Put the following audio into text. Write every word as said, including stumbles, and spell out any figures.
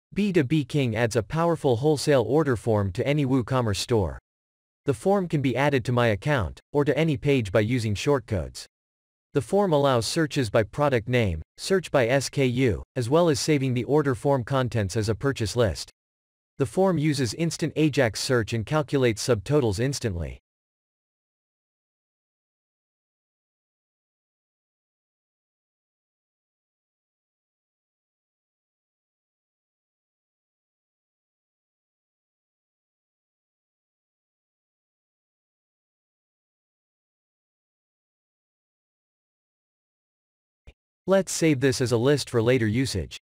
B two B King adds a powerful wholesale order form to any WooCommerce store. The form can be added to my account, or to any page by using shortcodes. The form allows searches by product name, search by S K U, as well as saving the order form contents as a purchase list. The form uses instant AJAX search and calculates subtotals instantly. Let's save this as a list for later usage.